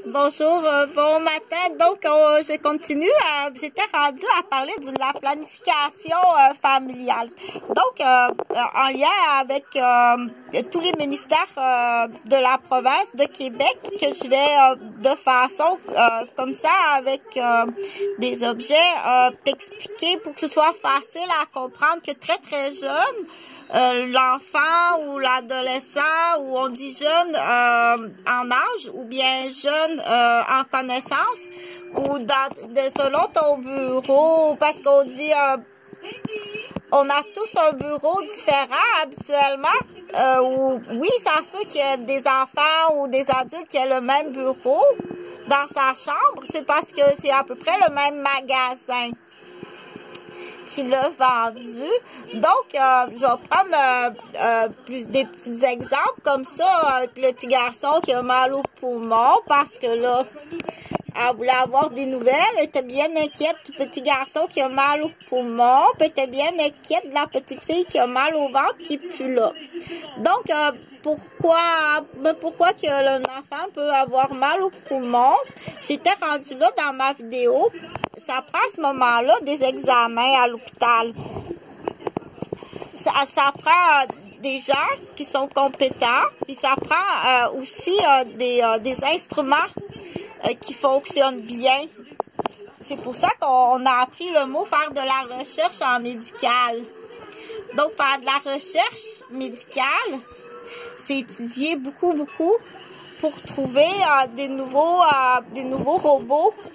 Bonjour, bon matin. Donc, je continue. J'étais rendue à parler de la planification familiale. Donc, en lien avec tous les ministères de la province de Québec, que je vais de façon comme ça, avec des objets, t'expliquer pour que ce soit facile à comprendre que très jeune, l'enfant ou l'adolescent, ou on dit jeune en âge ou bien jeune en connaissance, ou selon ton bureau, parce qu'on dit on a tous un bureau différent habituellement. Oui, ça se peut qu'il y ait des enfants ou des adultes qui aient le même bureau dans sa chambre. C'est parce que c'est à peu près le même magasin qui l'a vendu. Donc, je vais prendre des petits exemples comme ça, avec le petit garçon qui a mal au poumon, parce que là, elle voulait avoir des nouvelles. Elle était bien inquiète du petit garçon qui a mal au poumon, puis elle était bien inquiète de la petite fille qui a mal au ventre qui est plus là. Donc, pourquoi que l'enfant peut avoir mal au poumon? J'étais rendue là dans ma vidéo. Ça prend à ce moment-là des examens à l'hôpital. Ça prend des gens qui sont compétents, puis ça prend aussi des instruments qui fonctionnent bien. C'est pour ça qu'on a appris le mot faire de la recherche en médical. Donc, faire de la recherche médicale, c'est étudier beaucoup pour trouver des nouveaux robots